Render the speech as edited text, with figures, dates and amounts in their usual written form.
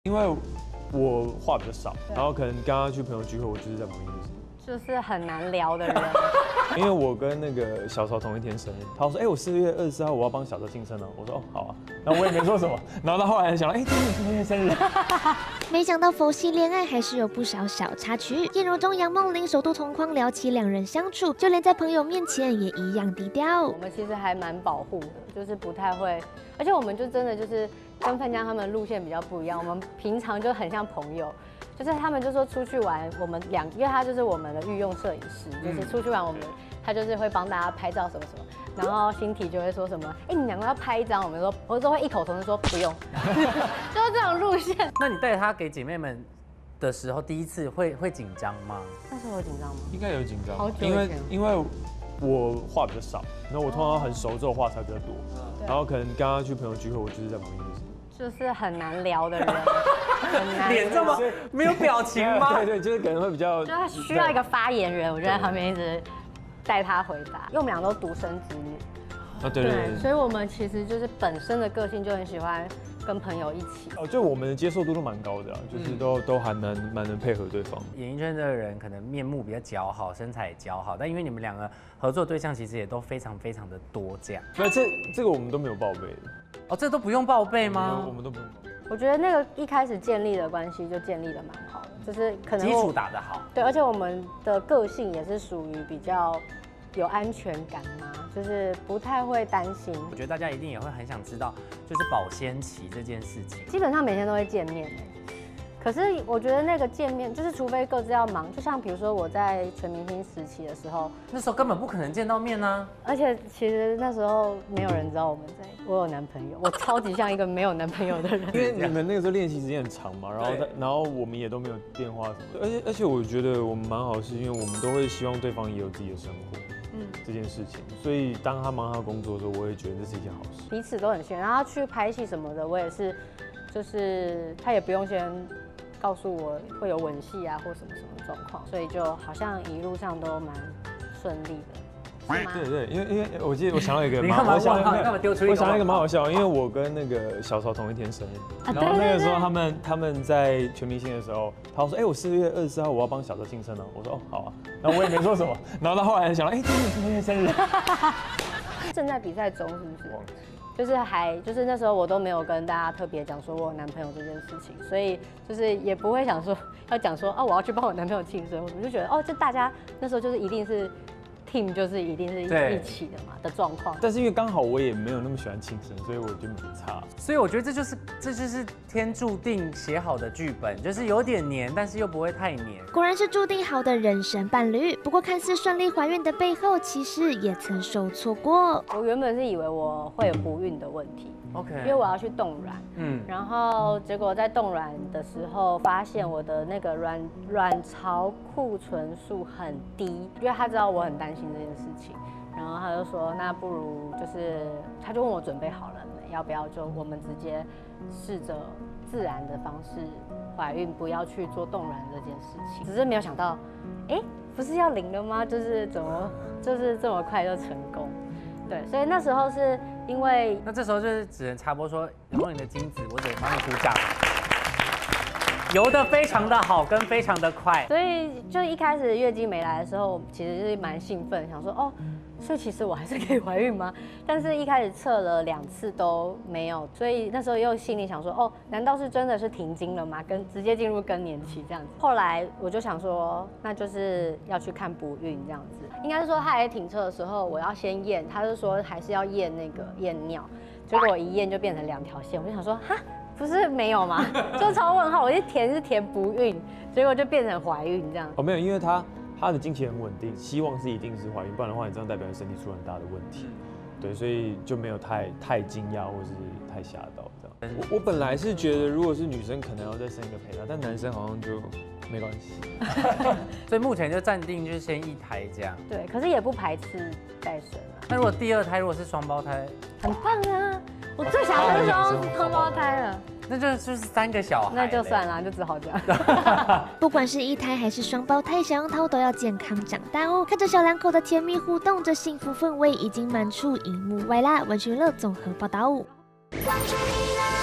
因为我话比较少，然后可能刚刚去朋友聚会，我就是在旁边就是很难聊的人。 因为我跟那个小曹同一天生日，他说，我4月24号我要帮小曹庆生哦，我说哦好啊，然后我也没说什么，然后到后来想到，今天生日。 没想到佛系恋爱还是有不少小插曲，燕柔中杨梦玲首度同框聊起两人相处，就连在朋友面前也一样低调。 我们其实还蛮保护的，就是不太会，而且我们就真的就是跟范江他们路线比较不一样，我们平常就很像朋友。就是他们就说出去玩，我们因为他就是我们的御用摄影师，就是出去玩他就是会帮大家拍照什么什么，然后新体就会说什么，你们两个要拍一张，我都会异口同声说不用，就是这种路线。 那你带他给姐妹们的时候，第一次会紧张吗？ 那时候有紧张吗？ 应该有紧张， 好久以前因为我话比较少，然后我通常很熟之后话才比较多，然后可能刚刚去朋友聚会，我就是在旁边就是很难聊的人， 脸这么没有表情吗？ 对，就是可能会比较， 就他需要一个发言人，我就在旁边一直带他回答，因为我们俩都独生子女。对，所以我们其实就是本身的个性就很喜欢跟朋友一起。 就我们的接受度都蛮高的，就是都还蛮能配合对方。 演艺圈的人可能面目比较姣好，身材也姣好，但因为你们两个合作对象其实也都非常的多，这样。 所以这个我们都没有报备的。 哦，这都不用报备吗？ 我们都不用报备。 我觉得那个一开始建立的关系就建立的蛮好的，就是可能基础打得好。 对，而且我们的个性也是属于比较有安全感嘛，就是不太会担心。 我觉得大家一定也会很想知道，就是保鲜期这件事情。 基本上每天都会见面可是我觉得那个见面，就是除非各自要忙，就像比如说我在全明星时期的时候， 那时候根本不可能见到面啊。 而且其实那时候没有人知道我有男朋友，我超级像一个没有男朋友的人。 因为你们那个时候练习时间很长嘛，然后我们也都没有电话什么的，而且我觉得我们蛮好，是因为我们都会希望对方也有自己的生活。这件事情，所以当他忙他工作的时候，我也觉得这是一件好事。 彼此都很信任，然后去拍戏什么的，我也是，就是他也不用先告诉我会有吻戏啊或什么状况，所以就好像一路上都蛮顺利的。 对，因为我记得我想到一个， 你干嘛丢出一个？ 我想到一个蛮好笑，因为我跟那个小曹同一天生日，然后那个时候他们在全明星的时候，他说我4月24号我要帮小曹庆生哦，我说哦好啊，然后我也没说什么，然后到后来想到今天生日， 正在比赛中是不是？就是那时候我都没有跟大家特别讲说我有男朋友这件事情，所以就是也不会想说要讲说我要去帮我男朋友庆生，我就觉得就大家那时候就是一定是。team 就是一定是一起的嘛的状况， 但是因为刚好我也没有那么喜欢庆生，所以我就没差。 所以我觉得这就是天注定写好的剧本，就是有点黏，但是又不会太黏。 果然是注定好的人生伴侣。不过看似顺利怀孕的背后，其实也曾受挫过。 我原本是以为我会有不孕的问题。 OK， 因为我要去冻卵，然后结果在冻卵的时候发现我的那个卵巢库存数很低，因为他知道我很担心这件事情，然后他就说那不如他就问我准备好了没，要不要就我们直接试着自然的方式怀孕，不要去做冻卵这件事情，只是没有想到，不是要0了吗？就是怎么就是这么快就成功。对，所以那时候是因为， 那这时候就是只能插播说，杨梦玲的精子，我得帮你鼓掌，游得非常的好，跟非常的快。 所以就一开始月经没来的时候，其实是蛮兴奋，想说所以其实我还是可以怀孕吗？但是一开始测了2次都没有，所以那时候又心里想说，难道是真的是停经了吗？直接进入更年期这样子。后来我就想说，那就是要去看不孕这样子。应该是说他还在停车的时候，我要先验，他就说还是要验尿，结果我一验就变成2条线，我就想说哈。不是没有吗？就超问号，我一填是填不孕，结果就变成怀孕这样。 没有，因为他的经期很稳定，希望是一定是怀孕，不然的话你这样代表你身体出很大的问题。对，所以就没有太惊讶或是太吓到这样。我本来是觉得如果是女生可能要再生一个陪她，但男生好像就没关系。 所以目前就暂定就是先1胎这样。 对，可是也不排斥再生啊。 那如果第2胎如果是双胞胎， 很棒啊！我最想要是双胞胎了。 那就是3个小孩， 那就算了，就只好这样。 不管是1胎还是双胞胎，小杨桃都要健康长大哦。看着小两口的甜蜜互动，这幸福氛围已经满出荧幕外啦。文讯乐综合报道。光是你啦